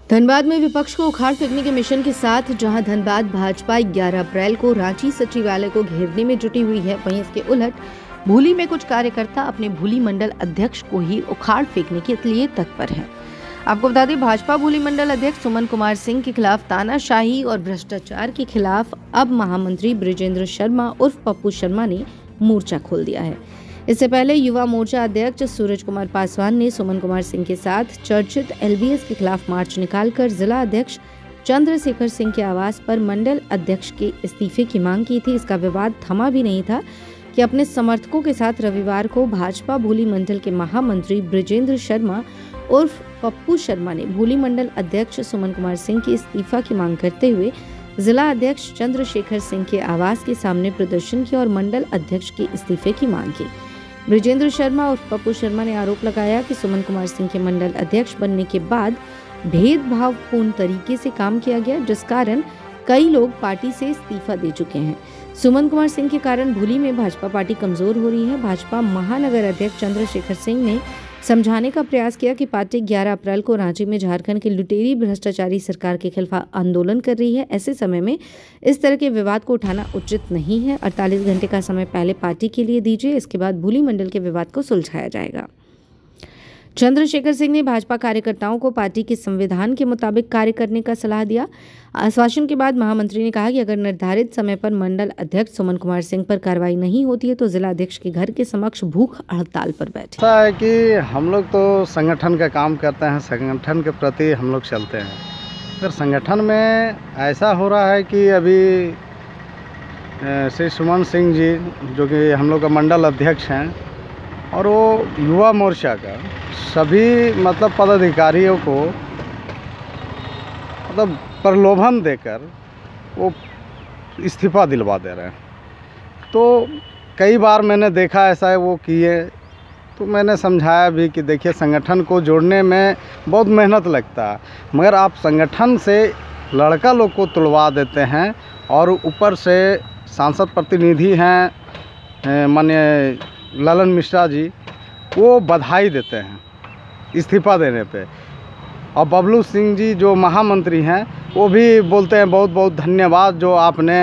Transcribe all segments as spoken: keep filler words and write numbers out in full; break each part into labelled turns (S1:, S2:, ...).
S1: धनबाद में विपक्ष को उखाड़ फेंकने के मिशन के साथ जहां धनबाद भाजपा ग्यारह अप्रैल को रांची सचिवालय को घेरने में जुटी हुई है, वहीं इसके उलट भूली में कुछ कार्यकर्ता अपने भूली मंडल अध्यक्ष को ही उखाड़ फेंकने के लिए तत्पर हैं। आपको बता दें, भाजपा भूली मंडल अध्यक्ष सुमन कुमार सिंह के खिलाफ तानाशाही और भ्रष्टाचार के खिलाफ अब महामंत्री बृजेंद्र शर्मा उर्फ पप्पू शर्मा ने मोर्चा खोल दिया है। इससे पहले युवा मोर्चा अध्यक्ष सूरज कुमार पासवान ने सुमन कुमार सिंह के साथ चर्चित एलबीएस के खिलाफ मार्च निकालकर जिला अध्यक्ष चंद्रशेखर सिंह के आवास पर मंडल अध्यक्ष के इस्तीफे की मांग की थी। इसका विवाद थमा भी नहीं था कि अपने समर्थकों के साथ रविवार को भाजपा भूली मंडल के महामंत्री बृजेंद्र शर्मा उर्फ पप्पू शर्मा ने भूली मंडल अध्यक्ष सुमन कुमार सिंह के इस्तीफा की मांग करते हुए जिला अध्यक्ष चंद्रशेखर सिंह के आवास के सामने प्रदर्शन किया और मंडल अध्यक्ष के इस्तीफे की मांग की। बृजेंद्र शर्मा और पप्पू शर्मा ने आरोप लगाया कि सुमन कुमार सिंह के मंडल अध्यक्ष बनने के बाद भेदभावपूर्ण तरीके से काम किया गया, जिस कारण कई लोग पार्टी से इस्तीफा दे चुके हैं। सुमन कुमार सिंह के कारण भूली में भाजपा पार्टी कमजोर हो रही है। भाजपा महानगर अध्यक्ष चंद्रशेखर सिंह ने समझाने का प्रयास किया कि पार्टी ग्यारह अप्रैल को रांची में झारखंड की लुटेरी भ्रष्टाचारी सरकार के खिलाफ आंदोलन कर रही है। ऐसे समय में इस तरह के विवाद को उठाना उचित नहीं है। अड़तालीस घंटे का समय पहले पार्टी के लिए दीजिए, इसके बाद भूली मंडल के विवाद को सुलझाया जाएगा। चंद्रशेखर सिंह ने भाजपा कार्यकर्ताओं को पार्टी के संविधान के मुताबिक कार्य करने का सलाह दिया। आश्वासन के बाद महामंत्री ने कहा कि अगर निर्धारित समय पर मंडल अध्यक्ष सुमन कुमार सिंह पर कार्रवाई नहीं होती है तो जिला अध्यक्ष के घर के समक्ष भूख हड़ताल पर बैठे।
S2: ऐसा है कि हम लोग तो संगठन का काम करते हैं, संगठन के प्रति हम लोग चलते हैं। अगर संगठन में ऐसा हो रहा है कि अभी श्री सुमन सिंह जी जो कि हम लोग का मंडल अध्यक्ष हैं और वो युवा मोर्चा का सभी मतलब पदाधिकारियों को मतलब प्रलोभन देकर वो इस्तीफा दिलवा दे रहे हैं। तो कई बार मैंने देखा ऐसा है वो किए, तो मैंने समझाया भी कि देखिए संगठन को जोड़ने में बहुत मेहनत लगता है, मगर आप संगठन से लड़का लोग को तुड़वा देते हैं और ऊपर से सांसद प्रतिनिधि हैं माननीय ललन मिश्रा जी, वो बधाई देते हैं इस्तीफा देने पे, और बबलू सिंह जी जो महामंत्री हैं वो भी बोलते हैं बहुत बहुत धन्यवाद जो आपने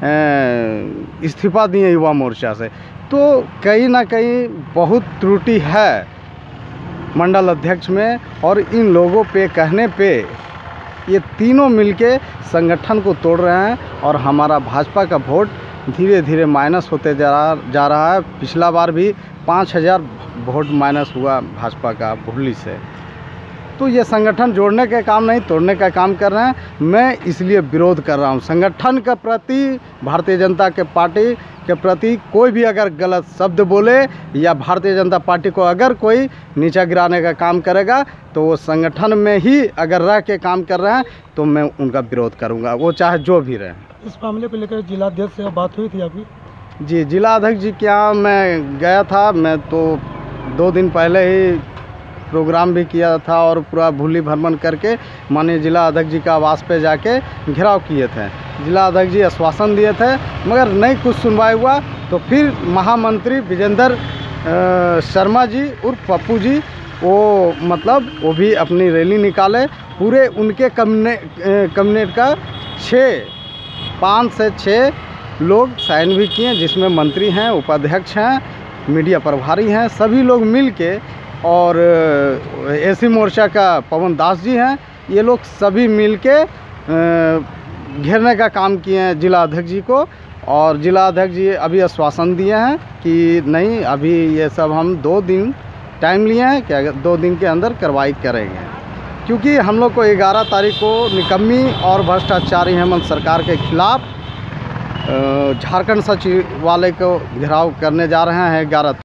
S2: इस्तीफा दिए युवा मोर्चा से। तो कहीं ना कहीं बहुत त्रुटि है मंडल अध्यक्ष में, और इन लोगों पे कहने पे ये तीनों मिलके संगठन को तोड़ रहे हैं और हमारा भाजपा का वोट धीरे धीरे माइनस होते जा जा रहा है। पिछला बार भी पाँच हज़ार वोट माइनस हुआ भाजपा का भूली से। तो ये संगठन जोड़ने का काम नहीं, तोड़ने का काम कर रहे हैं। मैं इसलिए विरोध कर रहा हूँ संगठन के प्रति, भारतीय जनता के पार्टी के प्रति कोई भी अगर गलत शब्द बोले या भारतीय जनता पार्टी को अगर कोई नीचा गिराने का काम करेगा तो वो संगठन में ही अगर रह के काम कर रहे हैं तो मैं उनका विरोध करूँगा, वो चाहे जो भी रहे।
S3: इस मामले को लेकर जिला अध्यक्ष से बात हुई थी अभी?
S2: जी, जिला अध्यक्ष जी के यहाँ मैं गया था। मैं तो दो दिन पहले ही प्रोग्राम भी किया था और पूरा भूली भ्रमण करके माननीय जिला अध्यक्ष जी का आवास पे जाके घेराव किए थे। जिला अध्यक्ष जी आश्वासन दिए थे मगर नहीं कुछ सुनवाई हुआ। तो फिर महामंत्री विजेंद्र शर्मा जी उर्फ पप्पू जी वो मतलब वो भी अपनी रैली निकाले। पूरे उनके कैबिनेट का छः पाँच से छः लोग साइन भी किए, जिसमें मंत्री हैं, उपाध्यक्ष हैं, मीडिया प्रभारी हैं, सभी लोग मिल के, और एसी मोर्चा का पवन दास जी हैं, ये लोग सभी मिल के घेरने का काम किए हैं जिला अध्यक्ष जी को। और जिला अध्यक्ष जी अभी आश्वासन दिए हैं कि नहीं, अभी ये सब हम दो दिन टाइम लिए हैं कि अगर दो दिन के अंदर कार्रवाई करेंगे, क्योंकि हम लोग को ग्यारह तारीख को निकम्मी और भ्रष्टाचारी हेमंत सरकार के खिलाफ झारखंड सचिवालय को घेराव करने जा रहे हैं ग्यारह